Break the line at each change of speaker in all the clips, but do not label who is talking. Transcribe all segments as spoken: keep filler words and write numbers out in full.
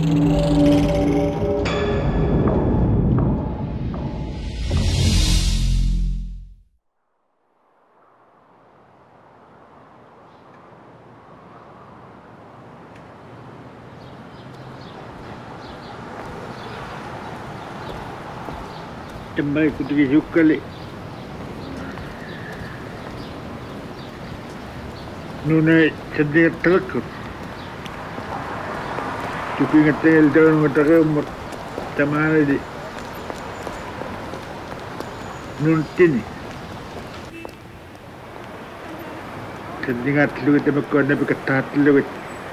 Tambay ko digi sukali. Nunay sedih terkut. Cukup ngatel tahun ngatel tamana di. Nun tini. Sedih ngatel kita makon nabi ketat luit.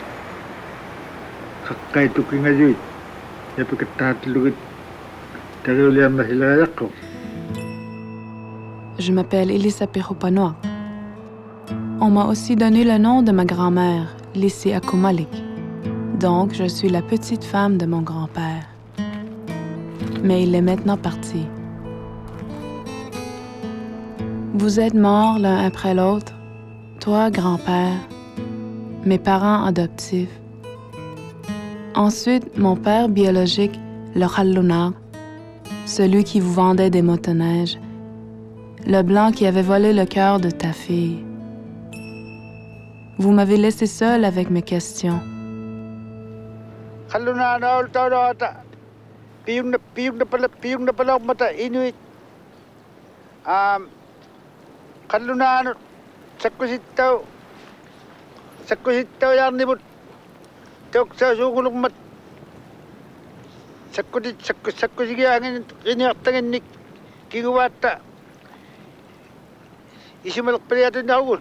Kakai tuki ngajui. Nabi ketat luit.
Je m'appelle Elisa Perupanoa. On m'a aussi donné le nom de ma grand-mère, Lissi Akumalik. Donc, je suis la petite femme de mon grand-père. Mais il est maintenant parti. Vous êtes morts l'un après l'autre, toi, grand-père, mes parents adoptifs. Ensuite, mon père biologique, le Khallunar, celui qui vous vendait des motoneiges, le blanc qui avait volé le cœur de ta fille. Vous m'avez laissé seule avec mes questions.
Sakudi sakku sakku sige angin ini atangan nik kiguwata isimalak paliatu naul.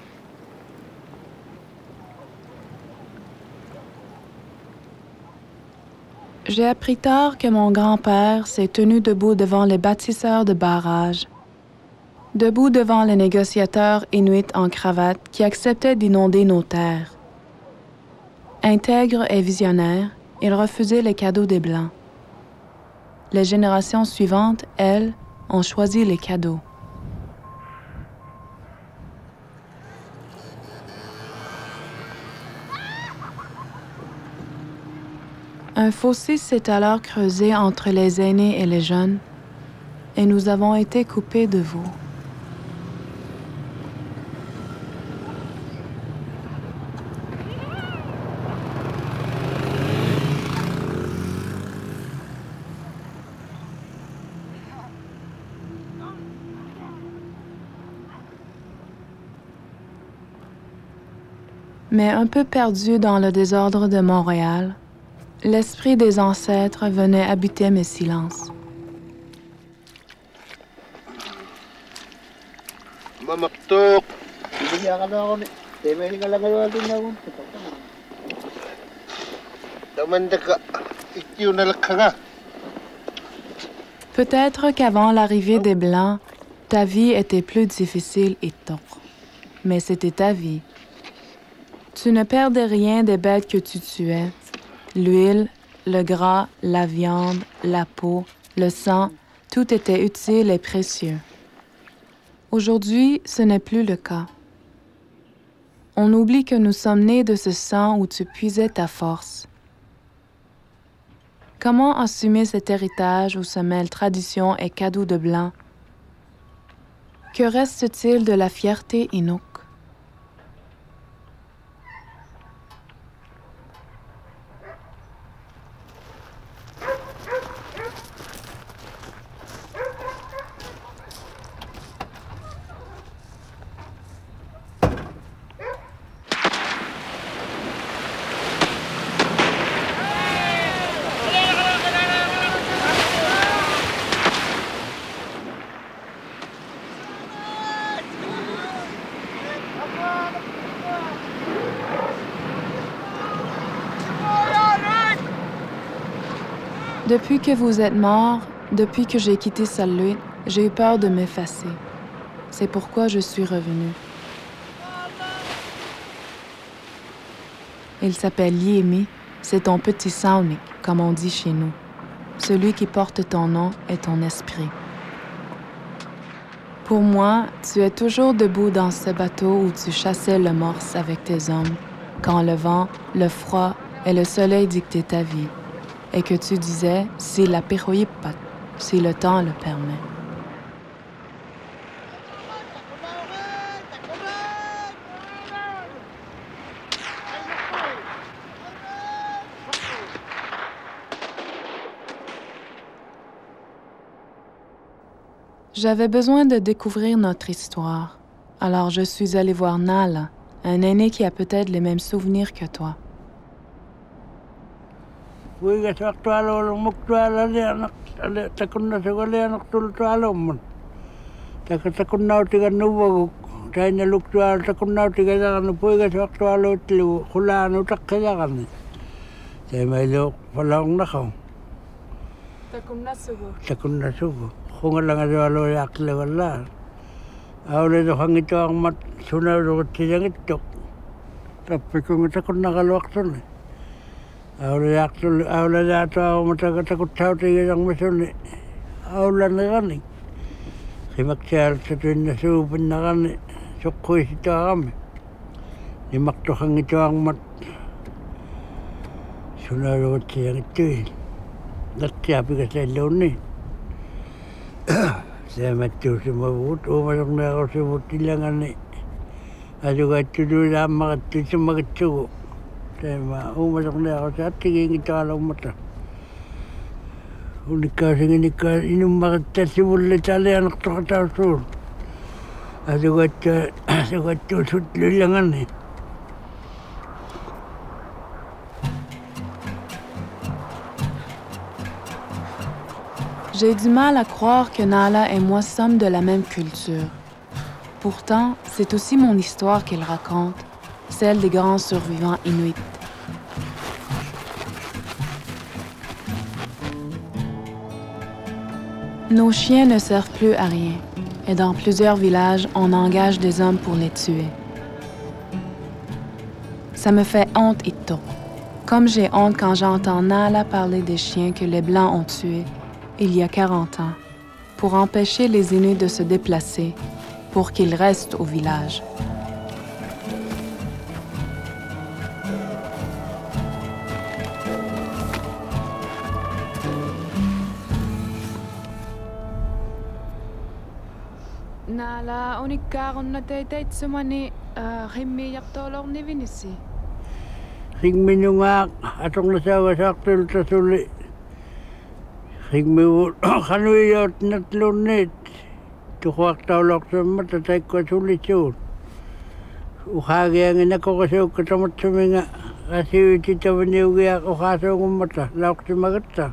J'ai appris tard que mon grand-père s'est tenu debout devant les bâtisseurs de barrages, debout devant les négociateurs inuits en cravate qui acceptaient d'inonder nos terres. Intègre et visionnaire, il refusait les cadeaux des Blancs. Les générations suivantes, elles, ont choisi les cadeaux. Un fossé s'est alors creusé entre les aînés et les jeunes, et nous avons été coupés de vous. Mais un peu perdu dans le désordre de Montréal, l'esprit des ancêtres venait habiter mes silences. Peut-être qu'avant l'arrivée des Blancs, ta vie était plus difficile et tendre, mais c'était ta vie. Tu ne perdais rien des bêtes que tu tuais. L'huile, le gras, la viande, la peau, le sang, tout était utile et précieux. Aujourd'hui, ce n'est plus le cas. On oublie que nous sommes nés de ce sang où tu puisais ta force. Comment assumer cet héritage où se mêlent tradition et cadeaux de blanc? Que reste-t-il de la fierté Inuk? Depuis que vous êtes mort, depuis que j'ai quitté Saint-Louis, j'ai eu peur de m'effacer. C'est pourquoi je suis revenue. Il s'appelle Yémi, c'est ton petit Saunik, comme on dit chez nous. Celui qui porte ton nom est ton esprit. Pour moi, tu es toujours debout dans ce bateau où tu chassais le morse avec tes hommes, quand le vent, le froid et le soleil dictaient ta vie. et que tu disais « si la péroïpat », si le temps le permet. J'avais besoin de découvrir notre histoire, alors je suis allée voir Nala, un aîné qui a peut-être les mêmes souvenirs que toi.
Kung lang ada lo yak le wala awle do hangi to ang mat suna do tiyang itok tapi kung ta kun nakalwak sun awle yak to awle da to mata ka takut tau ti yang mesun awle na gani simak chal sa tin na su pin na gani sukkoy si ta kami ni mak to hangi to ang mat suna do tiyang itok datya pi ka sa lo ni saya mati semua but, oh macam ni aku sebut tilangan ni, ada kacau dulu lama kacau semua kacau, saya mah oh macam ni aku satu yang kita alam mata, unikah sini nikah ini macam sebut le cale anak tu kata sur, ada kacau ada kacau sud tilangan ni.
J'ai du mal à croire que Nala et moi sommes de la même culture. Pourtant, c'est aussi mon histoire qu'elle raconte, celle des grands survivants inuits. Nos chiens ne servent plus à rien, et dans plusieurs villages, on engage des hommes pour les tuer. Ça me fait honte, Ito. Comme j'ai honte quand j'entends Nala parler des chiens que les Blancs ont tués il y a quarante ans, pour empêcher les Inuits de se déplacer, pour qu'ils restent au village. Nala, on est car on a été semane rimmi yaktolor ne vinisi.
Rimmi nunga atong nasawa saktul tasuli. Rimmi kanui yot natlunit. Tukwak tawlok sa matatay ko sulisyon. Ukagi ang inakokasyo katamat sa mga kasi ititawan niyo kaya ukaso ng mata. Laok si magata.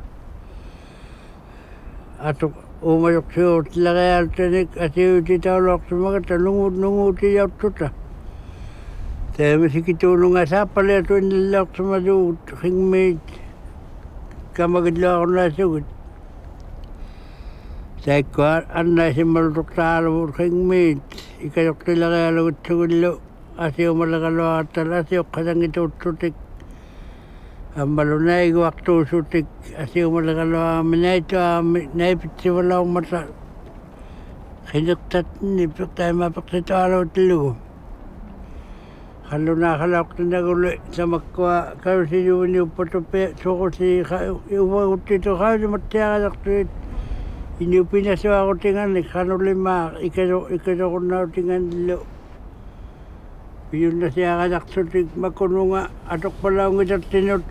Atok umayok siyo tilakay altanik kasi ititawlok sa magata. Nungud-nungud siya tuta. Saya masih kitulong nga sa pala ito inilak sa madud. Rimmi kamagidla ako na sugod. Saya kuat anda si maluk talu ringmit ikayok tilaga lu tulo asio malagalo atal asio kadang itu tutik ambalunai waktu sutik asio malagalo menai tu menai pitiwalau mata hidup tat ni pertama ma pertama telu kalau nak kalau kita gule sama kuat kalau si juni upotope soko si uwa utito kau mati ada tu ini pinasa ako tingnan ni kano lima ikado ikado ko na tingnan lo. Yun na siya kanak sutik makununga atok pala ng itat tinot.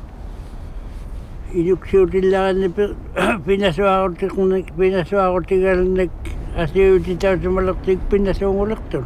Inuksiw tilangan ni pinasa ako tingnan pinasa ako tingnan ni asiyo titaw sa malaktik pinasa ng ulakton.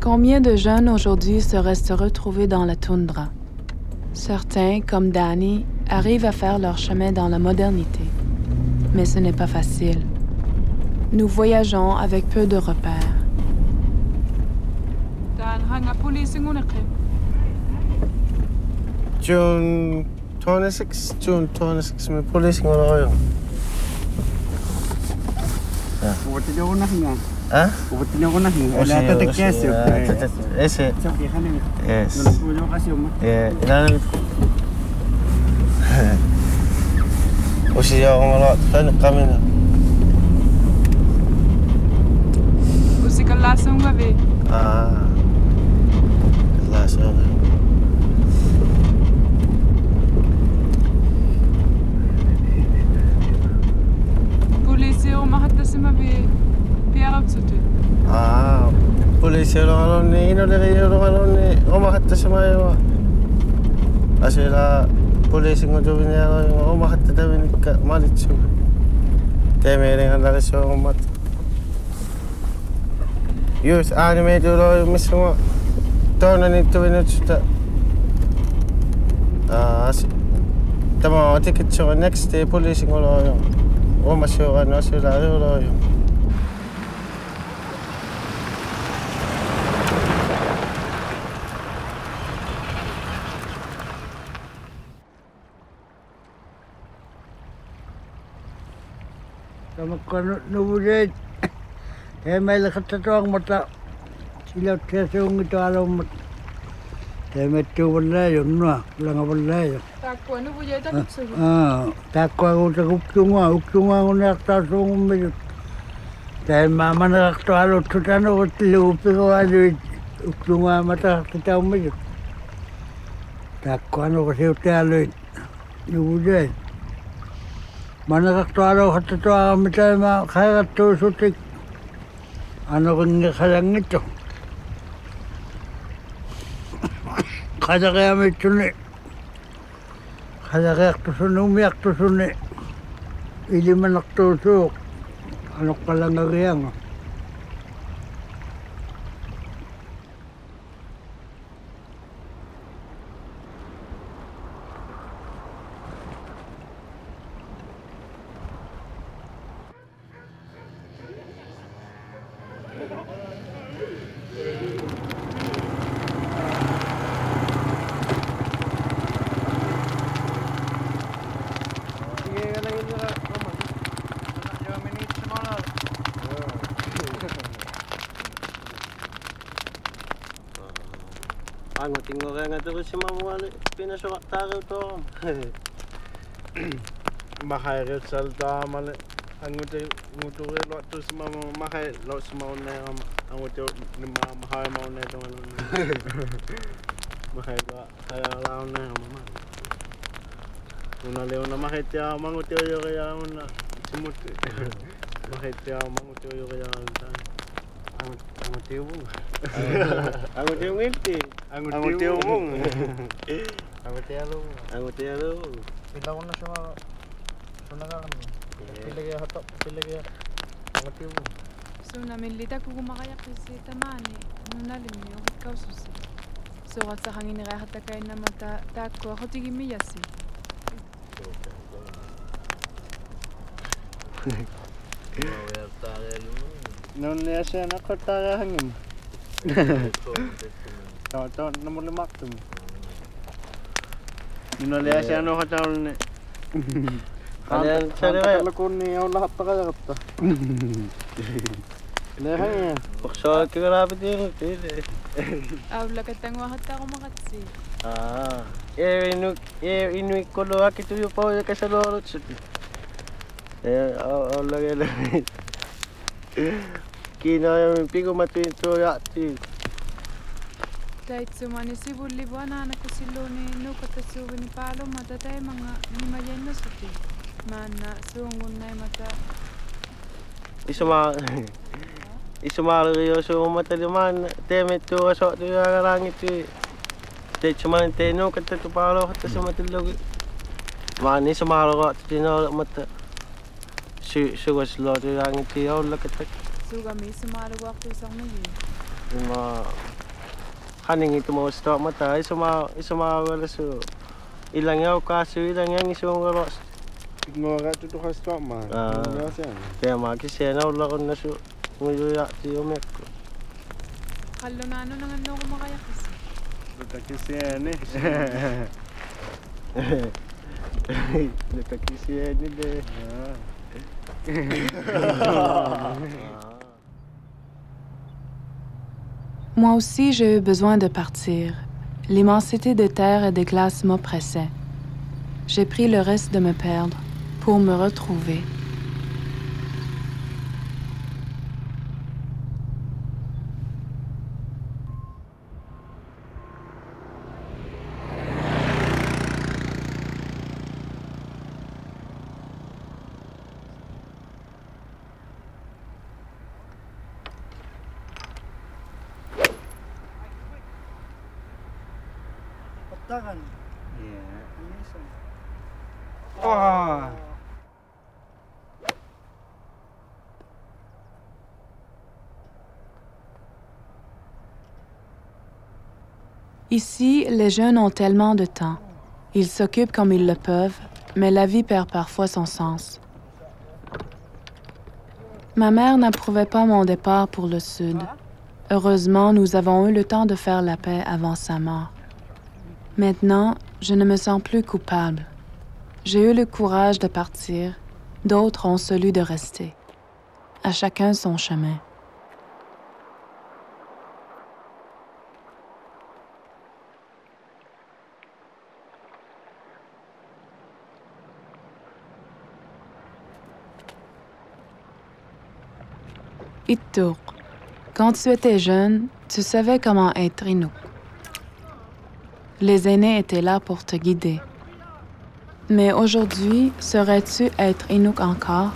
Combien de jeunes aujourd'hui se restent retrouvés dans la toundra? Certains, comme Danny, arrivent à faire leur chemin dans la modernité. Mais ce n'est pas facile. Nous voyageons avec peu de repères.
June twenty-six, June twenty-six, may police nga kayo.
Kuwati niyo ko na hinga.
Ha?
Kuwati niyo ko na hinga. Wala ka tagkesyo.
Ese.
Sabi ka na.
Yes.
Nalapulo kasi mo.
Yeah, ilan. O siya ako malawat. Kano kami na.
Usi kalasong gabi.
Ah. Kalasong gabi.
Polisi umahatasima bi piarapsutu.
Ah. Polisi orang alon ni ino lagi orang alon ni umahatta sama yo. Asila polisi ngojo ni alon umahatta daw ni malitsu. Temere nga lagi so umat. Youth anime dulu mismo tahun ini tu ini sudah. Ah, tama tiket so next day polisi ngolo yo. O masyo ano sila lo yo.
Tama ko nubulit. Eh may lakat sa tuwang mata. Sila tesong ito alam mat. Eh may tuwala yun na. Wala nga wala yun.
Takwa no buya ta kitsugo.
Ah, takwa ko sa uktunga. Uktunga ko naktasong umayot. Dahil mama nakaktualo tutano ko tilupi ko ano uktunga mata kita umayot. Takwa no kasi utalo yun. Nubulit. Manakaktualo ka sa tuwang kami tayo makakatusutik. Ano kung nakalang ito? Kada kaya may tuni. Kada kaya tusun umiyak tusuni. Ili man naktusok. Ano ka lang agayang.
Ango tinggo kaya nga to si mamwali pinasok taro to. Mahayret salta mali. Ango te nguto re lo to si mama mahay lo si mama na ango te ni mama mahay mo na to ano. Mahay ba kaya lao na mama. Una leo na mahay te mango te yo kaya una simut. Mahay te mango te yo kaya ta. Ango te mo. Ango te ngiti. Ango te mong. Ango te alo. Ango te alo.
Pila ko na siya sunagan. Pila kaya hatok, pila kaya ango te mo.
So namilita ko kumakayak kasi tamani. Nunalim niyo ikaw susi. So at sa hangin nirahatakay na mata tako ako tigimiyasi.
Non le siya na kotara hangin. Tahu tahu nomor lima tu. Non le siya no kotara ni. Kalian cari kaya ko ni ang lahat pa kaya kata. Le hangin. Paksa kagarabi din tile.
Awla katang wahata ko makatsi.
Ah, eh inu eh inu ikolo akitu yo pa kasalorot siya. Eh awla gala. Kina yung pigo matuin to yati.
Dahil sumani si Bulli buwana na kusiloni no katasuwi ni palo matatay mga nimayan na suti. Mana suungun na mata.
Isuma isumalo yo so mataliman temet to so to yarang ito. Te chuman te no katatu palo hatta sa matilog. Mani sumalo ko tino mata. Si sugas lo to yang ito yo lakat.
Suga mi sumalo waktu sang nagi.
Ma kaning itu mau stok mata iso ma iso ma wala so ilang yaw kaso ilang yang iso ngoro
Ignorat du doch als Dortmann.
Ah.
Ja, sen.
kaya makisena wala ko na so nguyo ti umek ko
Kalo na ano nang ano ko makayakis.
Dutta kisieni.
nakakisena de
Moi aussi, j'ai eu besoin de partir. L'immensité des terres et des glaces m'oppressait. J'ai pris le risque de me perdre pour me retrouver.
Takan.
Ah.
Ici, les jeunes ont tellement de temps. Ils s'occupent comme ils le peuvent, mais la vie perd parfois son sens. Ma mère n'approuvait pas mon départ pour le Sud. Heureusement, nous avons eu le temps de faire la paix avant sa mort. Maintenant, je ne me sens plus coupable. J'ai eu le courage de partir, d'autres ont celui de rester. À chacun son chemin. Ittouk. Quand tu étais jeune, tu savais comment être Inuk. Les aînés étaient là pour te guider. Mais aujourd'hui, saurais-tu être Inuk encore?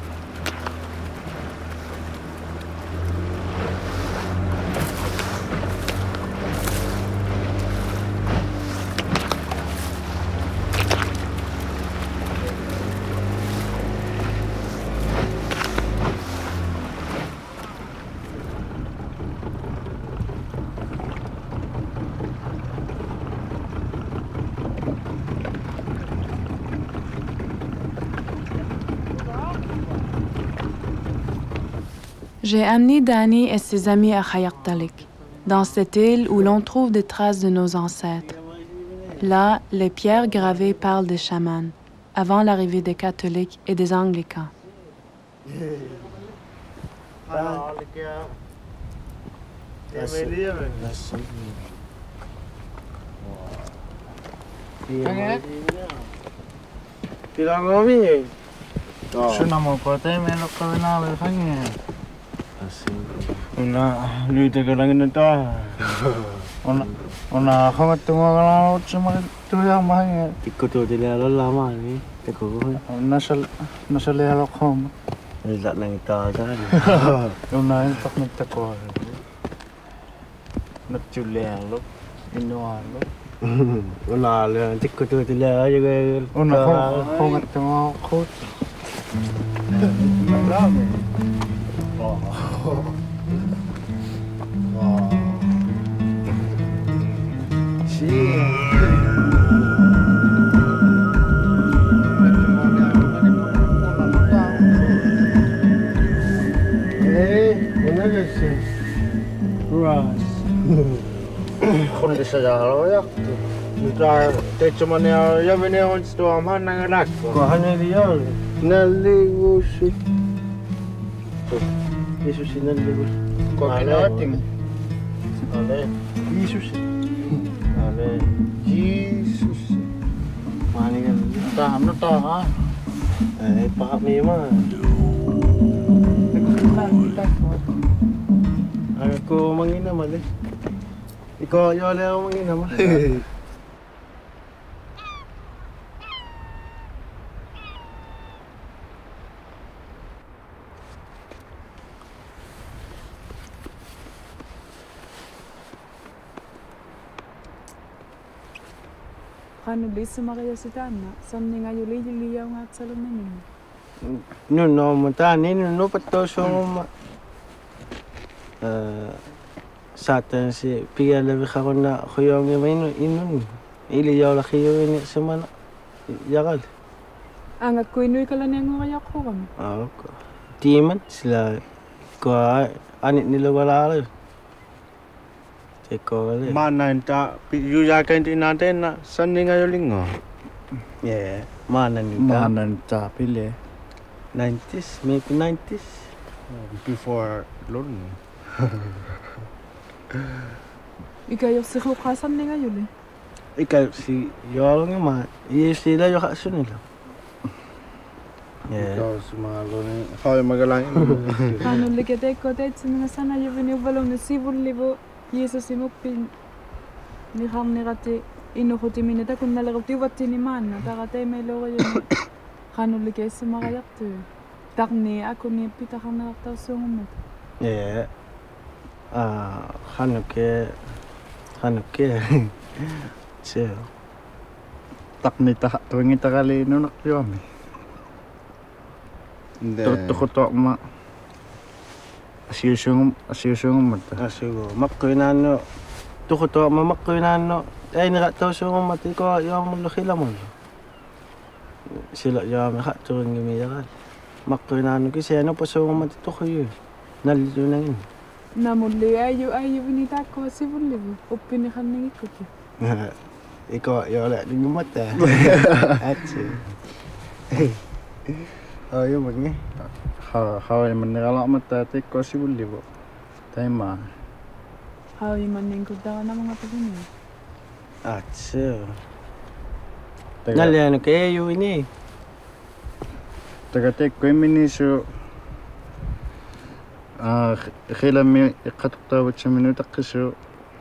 J'ai amené Danny et ses amis à Khayartalik, dans cette île où l'on trouve des traces de nos ancêtres. Là, les pierres gravées parlent des chamans, avant l'arrivée des catholiques et des anglicans.
Tilang ngomi
Shuna mo ko tayo melok ka na wala kanya. Una luite ka lang nito. Una una ako matungo ka lang sa mga tuyang mahal.
ikko to tila lama ni teko ko
Nasa nasa lehalo ko.
nila nang itaga
Una yung tak nagtako. Nagtulehalo. Inuhalo.
wala le tikko to tila juga
Una ko ako matungo ko. Marami. Oh. Wow.
Kung di sa jalo ya kita te cuma ne ya bene on sto amhan nang rak ko hanya dia naligo si Yesus naligo ko kinating ale Yesus ale Jesus maningan
Tahan na tahan.
eh pak mi ma aku mangina male ikaw yo le ako mangina ma
Kano lisa makaya si Tana, samning ayo liyaw nga at salon na nyo.
no no mata ni no pato so ma Satan si pigala bika ko na kuyong yung inun. Ili yaw laki yun sa mana. Yakal.
Ang kuinoy ka lang yung kayak ko kami.
Oo. Di man sila ko anit nila wala rin. Teko rin.
Mana nta yuyakan din natin na Sunday ngayon linggo.
Yeah. Mana nita.
Mana nta pili.
nineties, maybe nineties.
Before loan.
Ikaw yung sikukasan ni ngayon eh.
Ikaw si Yol nga ma. Iya sila yung kaso nila. Yeah.
Ikaw si mga loan. Ikaw yung magalangin.
Ano likete ko tayo sa mga sana yung vinubalaw na sibol libo. Yesus si Mukpin. Ni ham ni rati. Inukuti minita kung nalagati wati ni man. Takatay may loka yun. Kano likete sa mga kayak to. Takni ako ni pita kang nakaktaw sa umot.
Yeah. Ah, Hanukkah, Hanukkah, so.
Tak ni tak tuwing ita kali no nakyo kami. Tuto ko to ma. Asyusung asyusung mata.
Asugo, makkoy na no. Tuko to mamakkoy na no. Ay nakataw sa mga mati ko yung mulukila mo. Sila yung mga turun gumiyakan. Makkoy na no kasi ano pa sa mga mati to ko yun. Nalito na yun.
Namuli ayo ayo binita ko si bulibo. Upin kan ng ikot.
Ikaw yung wala din yung mata. Atsi.
Oh, yun magni. Ha, haway man nagala mata te ko si bulibo. Tayo ma.
Hawi man ning ko da na mga pagini.
Atsi. Naliano kayo ini.
Taga te ko miniso. Ah, خلال مي قطعت وتشمنو تقشو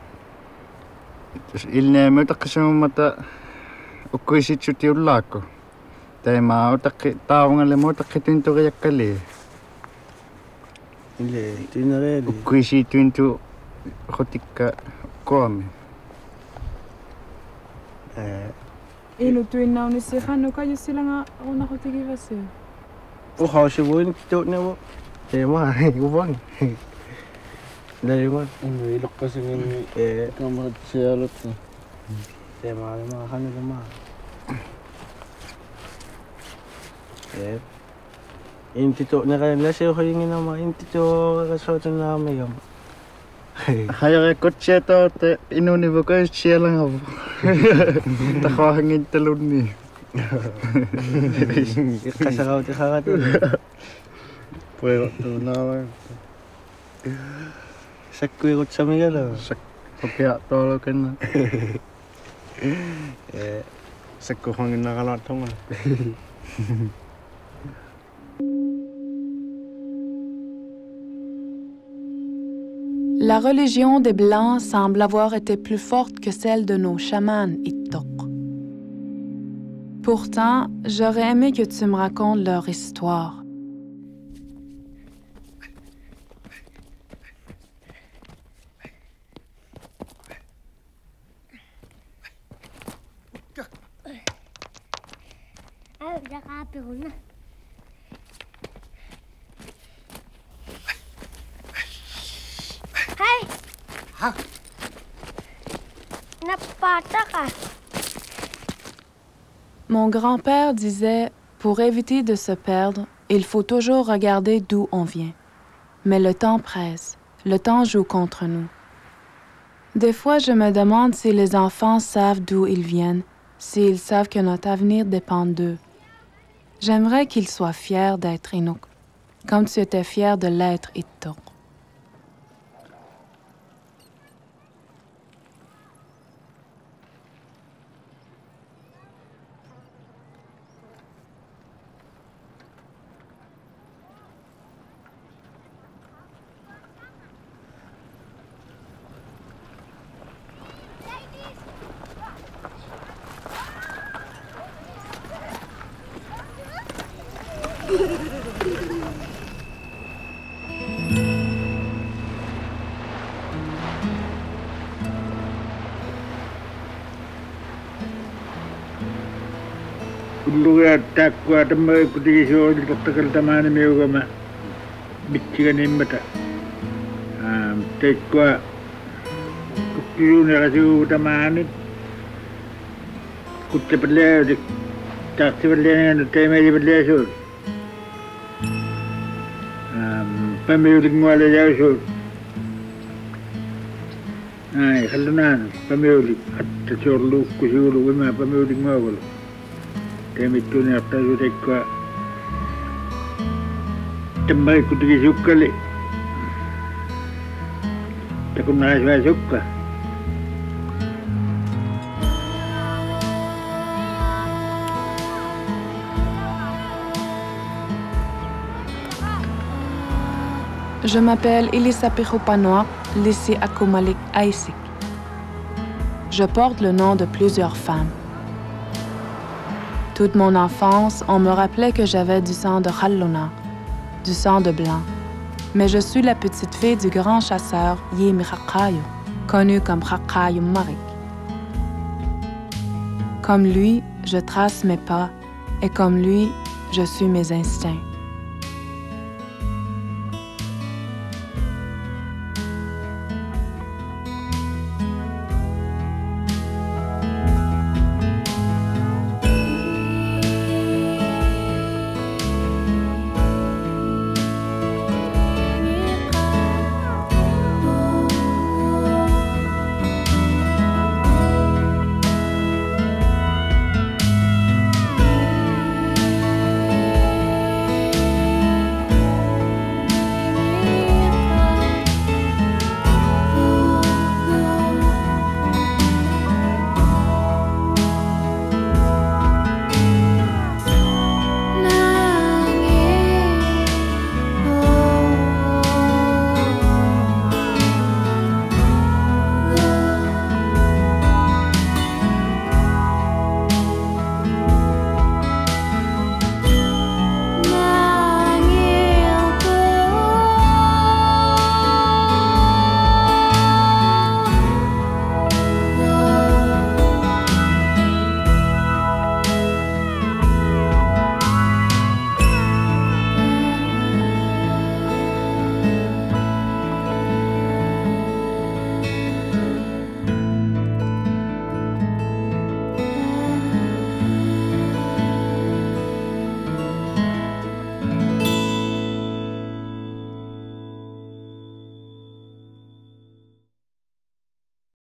إلنا مي تقشو متى وكويسي تشوتي ولاكو تاي ما وتقي تاون اللي مو تقي تنتو غيك كلي
اللي تنرالي
وكويسي تنتو خوتيكا كومي
Ino tuin na ni si Hanu kayo sila nga ako nakotigi kasi.
Oh, how she wouldn't do no. Tema, ubang. Dari mo.
Ang ilok kasi ng
Eh,
kamarad siya lot.
tema mga kanila ma. Eh. Intito na kayo na siya ko yung inama. Intito kasoto na may gam.
Kaya kay kotse to, inuni ba kayo siya lang ako. Takawangin talon ni.
Kasakaw ti kakati.
Pwede ito na lang.
Sakwe ko sa mga lo.
Kaya tolo ka na.
Eh,
Sakko kong nakalatong.
La religion des Blancs semble avoir été plus forte que celle de nos chamans Itok. Pourtant, j'aurais aimé que tu me racontes leur histoire.
Hey! Ha? Napata ka.
Mon grand-père disait, pour éviter de se perdre, il faut toujours regarder d'où on vient. Mais le temps presse, le temps joue contre nous. Des fois, je me demande si les enfants savent d'où ils viennent, s'ils savent que notre avenir dépend d'eux. J'aimerais qu'ils soient fiers d'être Inuk, comme tu étais fier de l'être Itok.
Lugar takwa tamay kudi siyo takal tamani miyo kama bichiga nimbata. Um, tekwa
Kuttiruuni rasuutamaan kuttapalleedik taartivalleangan taimalivalleasuut pamiulikmualajaasuut ai khallunaan pamiulik hatta sorluukkusuulu wima pamiulikmuagulu taimittuuni artaasuutekka tammai kutikisukkali takunnaasvaasukka
Je m'appelle Elisa Pichupanoa Lissi Akumalik Aisik. Je porte le nom de plusieurs femmes. Toute mon enfance, on me rappelait que j'avais du sang de Khalluna, du sang de blanc. Mais je suis la petite fille du grand chasseur Yemi Khakayo, connu comme Khakayo Marik. Comme lui, je trace mes pas et comme lui, je suis mes instincts.